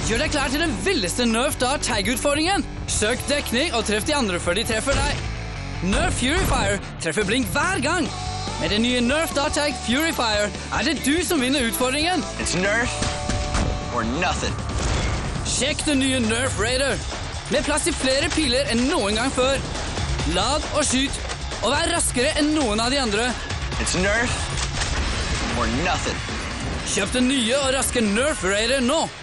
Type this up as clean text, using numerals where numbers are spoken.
Gjør deg klar til den villeste Nerf Dart Tag-utfordringen. Søk dekning og treff de andre før de treffer deg. Nerf Fury Fire treffer blink hver gang. Med den nye Nerf Dart Tag Fury Fire det du som vinner utfordringen. It's Nerf or nothing. Sjekk den nye Nerf Raider. Med plass til flere piler enn noen gang før. Lad og skyt, og vær raskere enn noen av de andre. It's Nerf or nothing. Kjøp den nye og raske Nerf Raider nå.